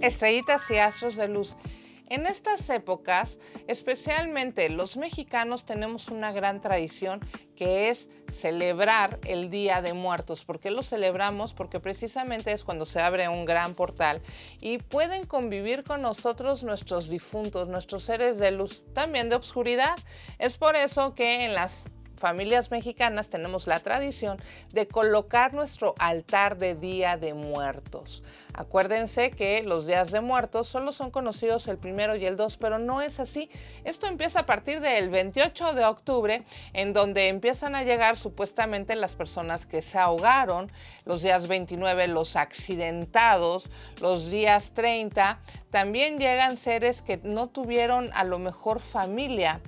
Estrellitas y astros de luz. En estas épocas, especialmente los mexicanos, tenemos una gran tradición que es celebrar el Día de Muertos. ¿Por qué lo celebramos? Porque precisamente es cuando se abre un gran portal y pueden convivir con nosotros nuestros difuntos, nuestros seres de luz, también de obscuridad. Es por eso que en las familias mexicanas tenemos la tradición de colocar nuestro altar de Día de Muertos. Acuérdense que los días de muertos solo son conocidos el 1 y el 2, pero no es así. Esto empieza a partir del 28 de octubre, en donde empiezan a llegar supuestamente las personas que se ahogaron, los días 29 los accidentados, los días 30 también llegan seres que no tuvieron a lo mejor familia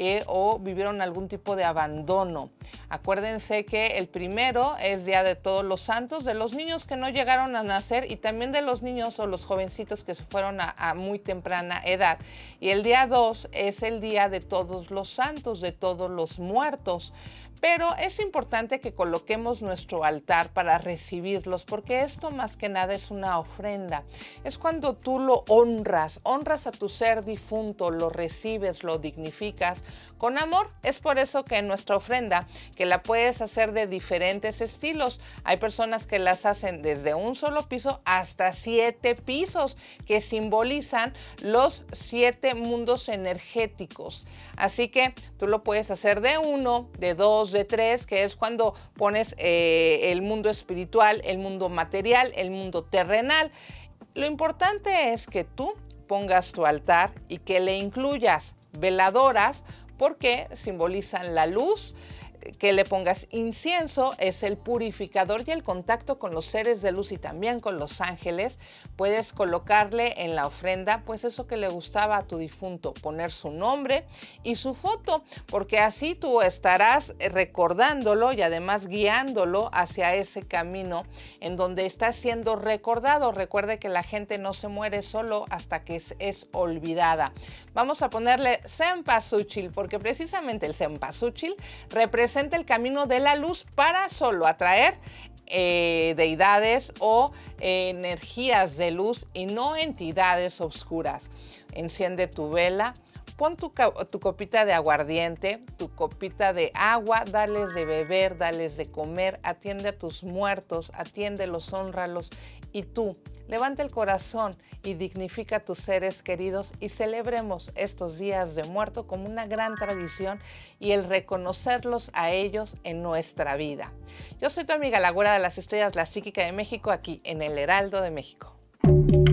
o vivieron algún tipo de abandono. Acuérdense que el 1 es Día de Todos los Santos, de los niños que no llegaron a nacer y también de los niños o los jovencitos que se fueron a muy temprana edad. Y el día 2 es el Día de Todos los Santos, de todos los muertos. Pero es importante que coloquemos nuestro altar para recibirlos, porque esto más que nada es una ofrenda. Es cuando tú lo honras a tu ser difunto, lo recibes, lo dignificas con amor. Es por eso que nuestra ofrenda, que la puedes hacer de diferentes estilos. Hay personas que las hacen desde un solo piso hasta 7 pisos, que simbolizan los 7 mundos energéticos. Así que tú lo puedes hacer de 1, de 2, de 3, que es cuando pones el mundo espiritual, el mundo material, el mundo terrenal. Lo importante es que tú pongas tu altar y que le incluyas veladoras, porque simbolizan la luz. Que le pongas incienso, es el purificador y el contacto con los seres de luz y también con los ángeles. Puedes colocarle en la ofrenda pues eso que le gustaba a tu difunto, poner su nombre y su foto, porque así tú estarás recordándolo y además guiándolo hacia ese camino en donde está siendo recordado. Recuerde que la gente no se muere solo hasta que es olvidada. Vamos a ponerle cempasúchil, porque precisamente el cempasúchil representa el camino de la luz para solo atraer deidades o energías de luz y no entidades oscuras. Enciende tu vela, pon tu copita de aguardiente, tu copita de agua, dales de beber, dales de comer, atiende a tus muertos, atiéndelos, hónralos y tú levanta el corazón y dignifica a tus seres queridos y celebremos estos días de muerto como una gran tradición y el reconocerlos a ellos en nuestra vida. Yo soy tu amiga la Güera de las Estrellas, la psíquica de México, aquí en el Heraldo de México.